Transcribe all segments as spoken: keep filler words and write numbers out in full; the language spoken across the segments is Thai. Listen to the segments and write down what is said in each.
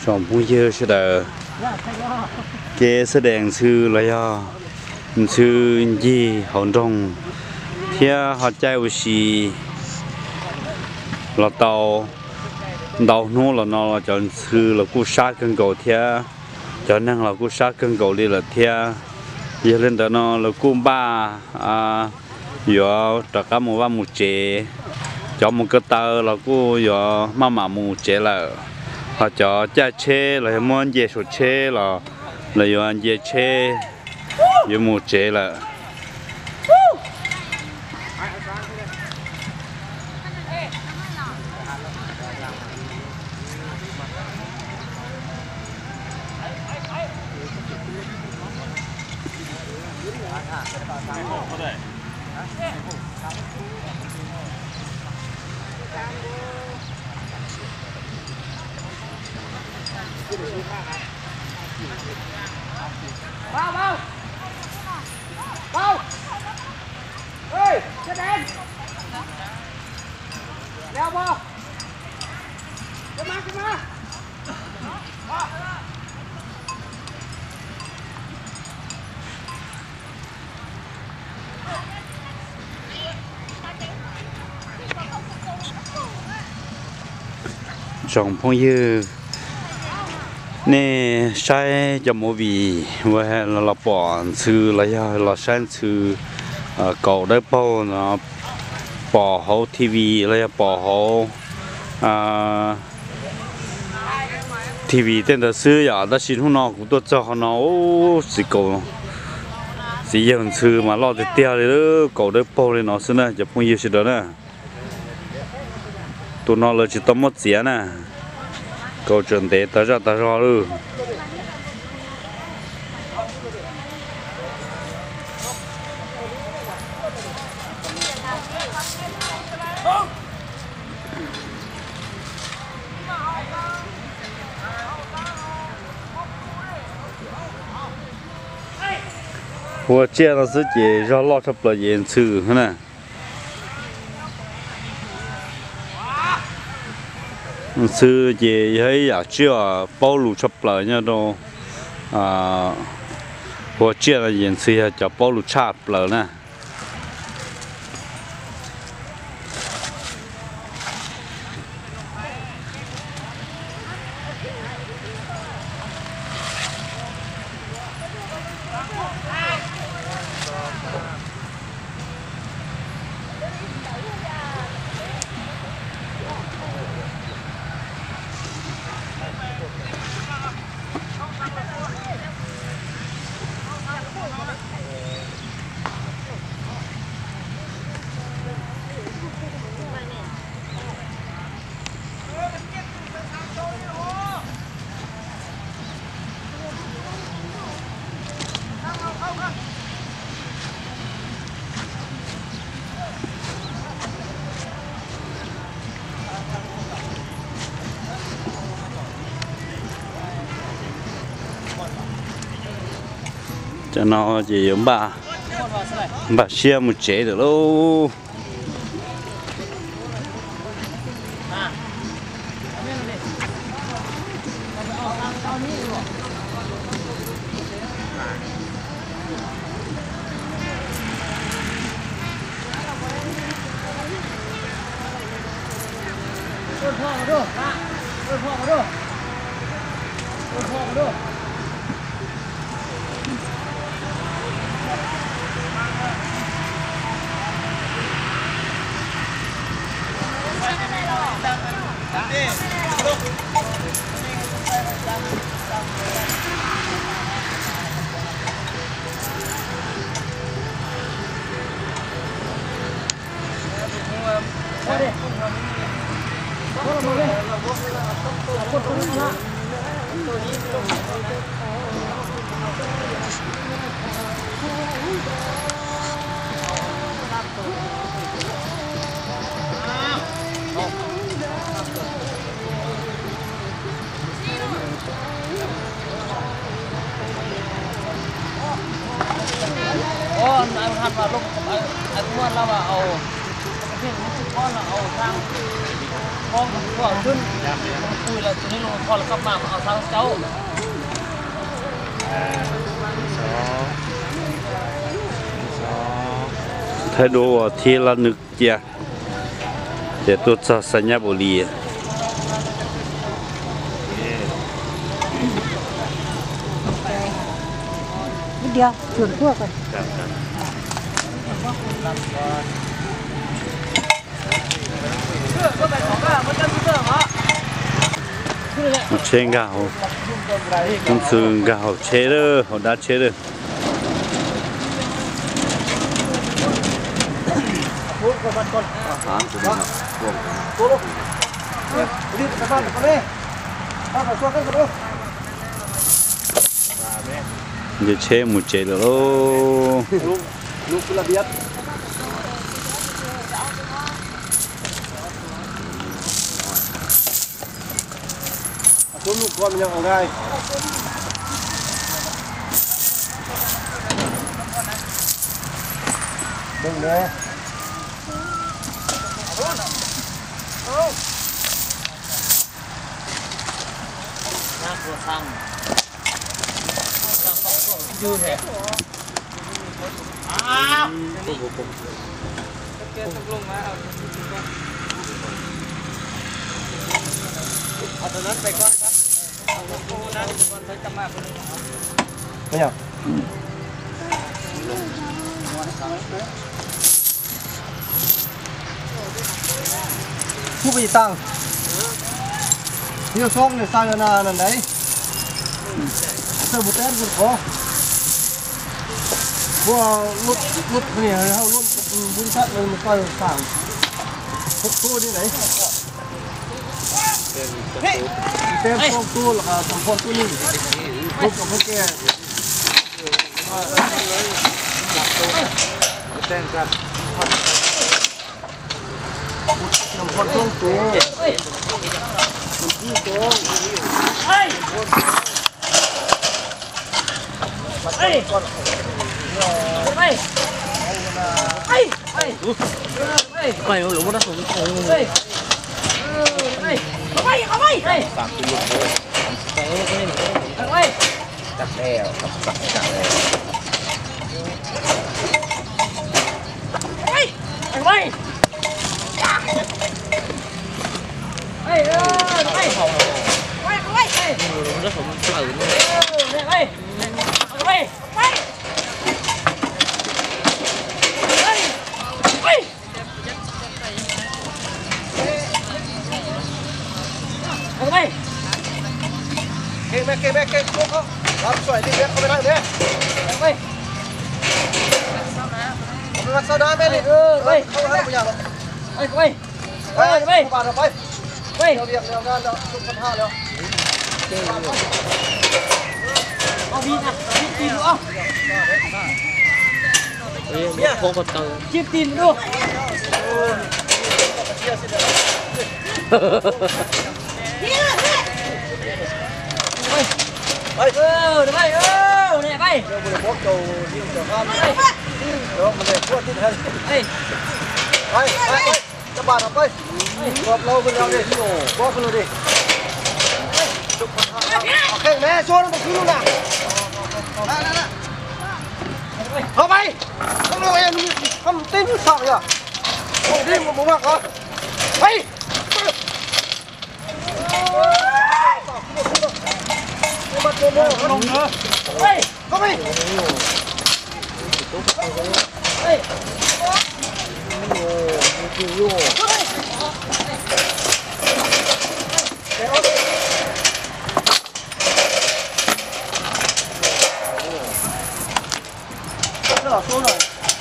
สองผู้เยอะเสดอเกแสดงชื่ออะไรอ่ะชื่อยี่หงจงเที่ยหัดใจอุชีเราเตาเตาโน่เราเนาะจนชื่อเรากู้ชากันเก่าเที่ยจนนั่งเรากู้ชากันเก่าเลยละเที่ยยี่เล่นแต่เนาะเรากู้บ้าอ่าอยู่ตะก้าหมู่ว่าหมู่เจจอมกตาเรากู้อยู่มาหมาหมู่เจละhọ cho cha chế là muốn dễ sụt chế là là yêu anh dễ chế yêu mua chế là vào vào vào ơi chết em leo vào cái má cái má trong phong như nè sai cho mỗi vị và là là bỏ sư là do là sang sư cầu đấy bao nó bỏ hậu tivi là bỏ hậu à tivi tên là sư giờ đã xin hôm nào cũng tôi cho họ nó gì cầu gì dân sư mà lo được tiêu đấy đó cầu đấy bao đấy nó xin nè cho phong như xin đó nè tụi nó là chỉ tóm mất tiền nè câu chuyện để ta ra ta ra luôn我见到自己让老差不多演出呢。sư về thấy à chưa bao lù chập lại nha đâu à hồ chia là diện sư cho bao lù chập lại nè cho nó chỉ giống bà bà xe một chế được đâu anh anh ăn vào lúc anh anh muốn là vào เพ่งมันจะก้อนเราเอาสร้างมองก็ขึ้นคุยแล้วตัวนี้ลงพอแล้วกลับมาเอาทางเจ้าถ้าดูที่ละนึกเจียเดี๋ยวตัวสัญญาบุรีนิดเดียวส่วนพวกกันเชงกาวต้องซื้อกาวเชเดอร์เขาดัดเชเดอร์เดี๋ยวเชมุเจลโลลูกระเบียดตัวลูกก้อนมันยังเอาได้ดึงเลยน่ากลัวสั่งสั่งของก็ยืดแหะอ้าวเกตกลงมาเอาเอาตัวนั้นไปก่อนครับเอาตัวนั้นไปก่อนไปกลับมาคนนึงไม่เอาผู้ไปตั้งนี่ช่องเนี่ยสร้างนานั่นไหนเสื้อบุตรแอนบุตรขอพวกรุดรุดเนี่ยเขารุดบุญชัดเลยมันก็สั่งพวกตู้ที่ไหนเต็มพวกตู้หรอกครับสองคนตู้นี่รูปกับพวกแกเต้นกันน้ำพอต้องตัวที่ตัวเฮ้ยเฮ้ยเฮ้ยเฮ้ยเฮ้ยเฮ้ยไปหลงมันสูงเฮ้ยเฮ้ยเข้าไปเข้าไปเฮ้ยปากตัวเฮ้ยเฮ้ยจับแล้วจับจับแล้วเฮ้ยเฮ้ยเฮ้ยเออเฮ้ยเฮ้ยเฮ้ยเฮ้ยแล้วผมเปิดเลยเฮ้ยเฮ้ยเฮ้ยเฮ้ยเฮ้ยเอาไปเก่งไหมเก่งไหมเก่งพวกเขารับสวยที่เด็กเขาไปทางเด็กไปไปวัดสาวน้ำไปเลยเออไปเขาให้ไม่ยากหรอกไปไปไปไปบ้านเราไปไปเราเรียกเรางานเราทุกคนท่าแล้วเอาบีนะบีตีนดูเอาเนี่ยโคกตัวจีบตีนดูไปเออไปเออเนี่ยไปเดี๋ยวมันพกตัวที่มันจะข้ามไปเดี๋ยวมันจะพวดที่ทันไปไปไปจะบาดเอาไปบอกเราเป็นเราดิบอกเป็นเราดิโอเคแม่ชวนมันคือลูกน่ะเอาไปต้องลงเองทำติ้งสั่งอย่าโอ้ดิ้งมันมากก่อนไปมาตัวโม่ลงเนอะไปเข้าไปเฮ้ยโอ้ดูโย่说了，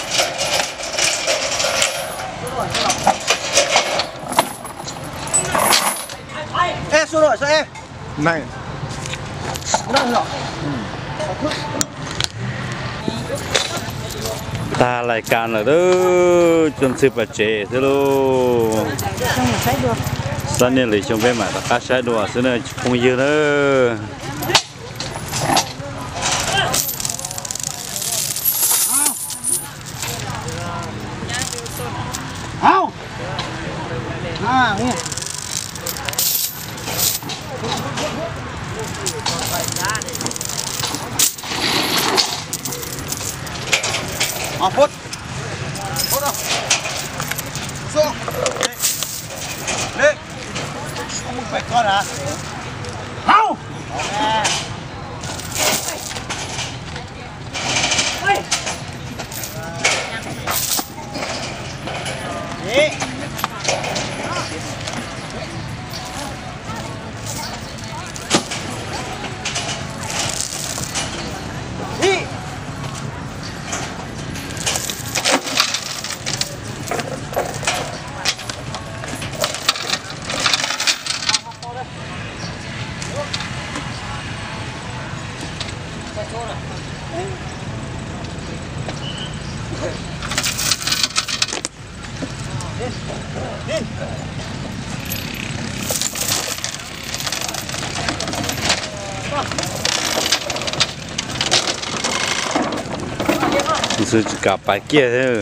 哎，说了，说哎，没，那是了， ตารายการเลยเด้อจนสิบเจ็ดเด้อลูกสันนี่เลยชมไปมาตะกัดใช้ดูสันนี่คงเยอะเด้อเอาอ่าเนี่ยอ่ะพุทธพุทธอ่ะสู้เล็กมึงไปก่อนนะเฮ้านี่นี่你是搞白鸡的，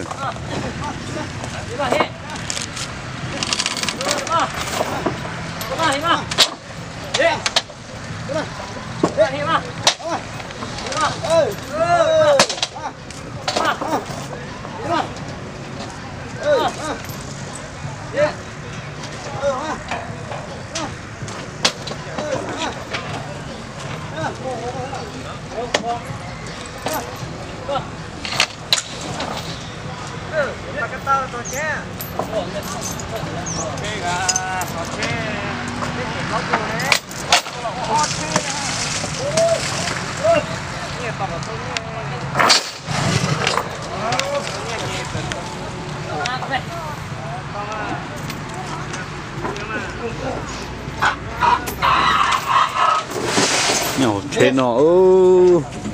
鸟吹呢哦。